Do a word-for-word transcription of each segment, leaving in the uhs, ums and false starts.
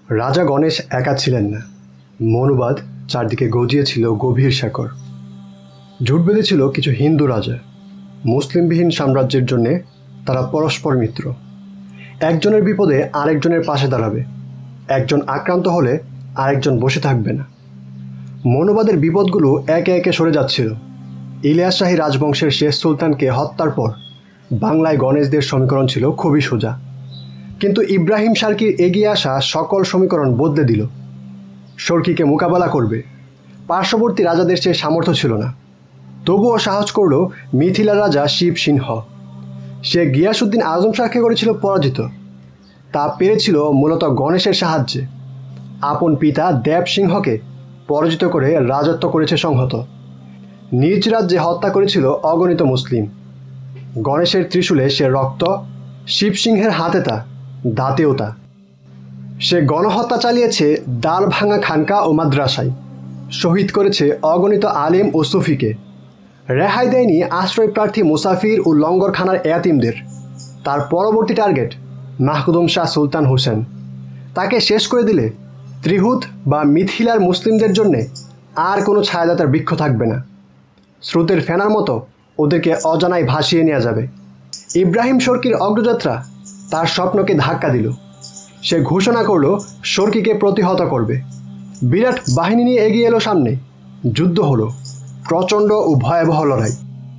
রাজা গণেশ একা ছিলেন না, মনুবাদ চারদিকে গজিয়েছিল গভীর শেকড়। জোট বেঁধেছিল কিছু হিন্দু রাজা। মুসলিমবিহীন সাম্রাজ্যের জন্যে তারা পরস্পর মিত্র। একজনের বিপদে আরেকজনের পাশে দাঁড়াবে, একজন আক্রান্ত হলে আরেকজন বসে থাকবে না। মনুবাদের বিপদগুলো একে একে সরে যাচ্ছিল। ইলিয়াস শাহী রাজবংশের শেষ সুলতানকে হত্যার পর বাংলায় গণেশদের সমীকরণ ছিল খুবই সোজা, কিন্তু ইব্রাহিম শার্কির এগিয়ে আসা সকল সমীকরণ বদলে দিল। শর্কীকে মোকাবেলা করবে পার্শ্ববর্তী রাজাদের চেয়ে সামর্থ্য ছিল না, তবুও সাহস করল মিথিলার রাজা শিব সিংহ। সে গিয়াসউদ্দিন আজম শাহকে করেছিল পরাজিত। তা পেরেছিল মূলত গণেশের সাহায্যে। আপন পিতা দেব সিংহকে পরাজিত করে রাজত্ব করেছে সংহত। নিজ রাজ্যে হত্যা করেছিল অগণিত মুসলিম। গণেশের ত্রিশূলে সে রক্ত, শিবসিংহের হাতে তা, দাঁতেও তা। সে গণহত্যা চালিয়েছে দ্বার ভাঙা খানকা ও মাদ্রাসায়, শহীদ করেছে অগণিত আলেম ও সুফিকে, রেহাই দেয়নি আশ্রয় প্রার্থী মুসাফির ও লঙ্গরখানার এয়াতিমদের। তার পরবর্তী টার্গেট মাহমুদ শাহ সুলতান হোসেন। তাকে শেষ করে দিলে ত্রিহুত বা মিথিলার মুসলিমদের জন্যে আর কোনো ছায়াদাতার বৃক্ষ থাকবে না। স্রোতের ফেনার মতো ওদেরকে অজানায় ভাসিয়ে নেওয়া যাবে। ইব্রাহিম শর্কীর অগ্রযাত্রা তার স্বপ্নকে ধাক্কা দিল। সে ঘোষণা করল শর্কীকে প্রতিহত করবে। বিরাট বাহিনী নিয়ে এগিয়ে এলো সামনে। যুদ্ধ হলো, প্রচণ্ড ও ভয়াবহ লড়াই।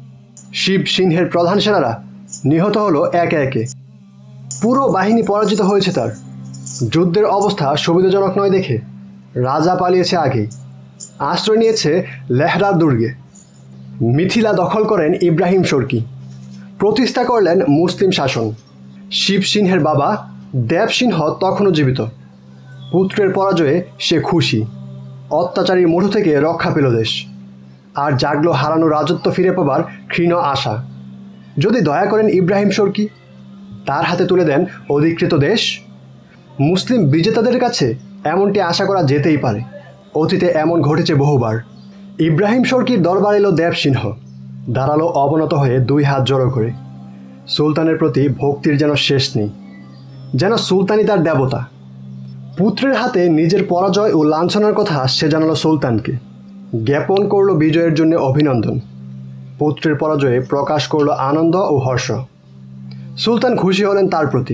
শিব সিংহের প্রধান সেনারা নিহত হলো একে একে। পুরো বাহিনী পরাজিত হয়েছে তার। যুদ্ধের অবস্থা সুবিধাজনক নয় দেখে রাজা পালিয়েছে আগেই, আশ্রয় নিয়েছে লেহরার দুর্গে। মিথিলা দখল করেন ইব্রাহিম শর্কী, প্রতিষ্ঠা করলেন মুসলিম শাসন। শিব সিংহের বাবা দেব সিংহ তখনও জীবিত। পুত্রের পরাজয়ে সে খুশি। অত্যাচারীর মুঠো থেকে রক্ষা পেল দেশ, আর জাগলো হারানো রাজত্ব ফিরে পাবার ক্ষীণ আশা। যদি দয়া করেন ইব্রাহিম শর্কী, তার হাতে তুলে দেন অধিকৃত দেশ। মুসলিম বিজেতাদের কাছে এমনটি আশা করা যেতেই পারে। অতীতে এমন ঘটেছে বহুবার। ইব্রাহিম শর্কীর দরবার এলো দেব সিংহ, দাঁড়ালো অবনত হয়ে দুই হাত জড়ো করে। সুলতানের প্রতি ভক্তির যেন শেষ নেই, যেন সুলতানই তার দেবতা। পুত্রের হাতে নিজের পরাজয় ও লাঞ্ছনার কথা সে জানালো সুলতানকে, জ্ঞাপন করল বিজয়ের জন্য অভিনন্দন। পুত্রের পরাজয়ে প্রকাশ করল আনন্দ ও হর্ষ। সুলতান খুশি হলেন তার প্রতি।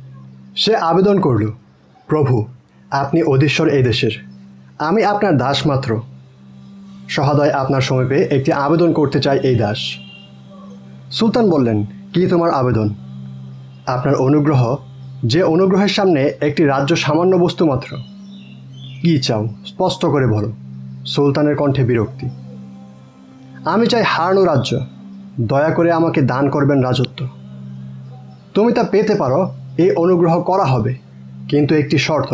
সে আবেদন করল, প্রভু, আপনি অধীশ্বর এই দেশের, আমি আপনার দাস মাত্র। সহদয় আপনার সমীপে একটি আবেদন করতে চাই এই দাস। সুলতান বললেন, কি তোমার আবেদন? আপনার অনুগ্রহ, যে অনুগ্রহের সামনে একটি রাজ্য সামান্য বস্তু মাত্র। কি চাও, স্পষ্ট করে বলো। সুলতানের কণ্ঠে বিরক্তি। আমি চাই হারানো রাজ্য, দয়া করে আমাকে দান করবেন রাজত্ব। তুমি তা পেতে পারো, এই অনুগ্রহ করা হবে, কিন্তু একটি শর্ত।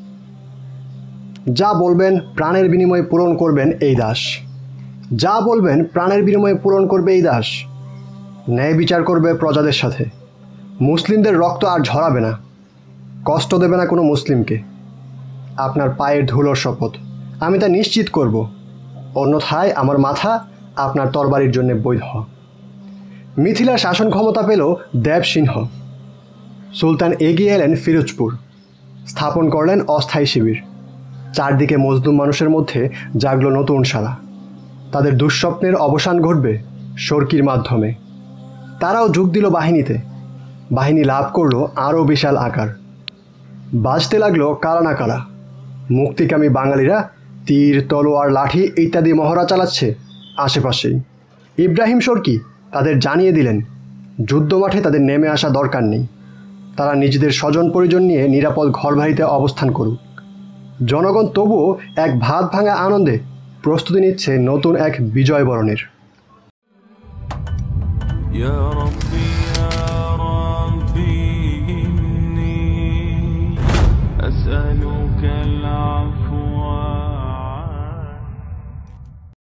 যা বলবেন প্রাণের বিনিময়ে পূরণ করবেন এই দাস। যা বলবেন প্রাণের বিনিময়ে পূরণ করবে এই দাস। ন্যায় বিচার করবে প্রজাদের সাথে। মুসলিমদের রক্ত আর ঝরাবে না, কষ্ট দেবে না কোনো মুসলিমকে। আপনার পায়ের ধুলোর শপথ, আমি তা নিশ্চিত করব। অন্যথায় আমার মাথা আপনার তরবারির জন্য বৈধ। মিথিলার শাসন ক্ষমতা পেল দেব সিংহ। সুলতান এগিয়ে এলেন ফিরোজপুর, স্থাপন করলেন অস্থায়ী শিবির। চারদিকে মজলুম মানুষের মধ্যে জাগলো নতুন সারা। তাদের দুঃস্বপ্নের অবসান ঘটবে শর্কীর মাধ্যমে। তারাও যোগ দিল বাহিনীতে। বাহিনী লাভ করলো আরও বিশাল আকার। বাজতে লাগলো কারা না কারা। মুক্তিকামী বাঙালিরা তীর, তলোয়ার, লাঠি ইত্যাদি মহড়া চালাচ্ছে আশেপাশেই। ইব্রাহিম শর্কী তাদের জানিয়ে দিলেন, যুদ্ধমাঠে তাদের নেমে আসা দরকার নেই। তারা নিজেদের স্বজন পরিজন নিয়ে নিরাপদ ঘরবাড়িতে অবস্থান করুক। জনগণ তবুও এক ভাত ভাঙা আনন্দে প্রস্তুতি নিচ্ছে নতুন এক বিজয় বরণের।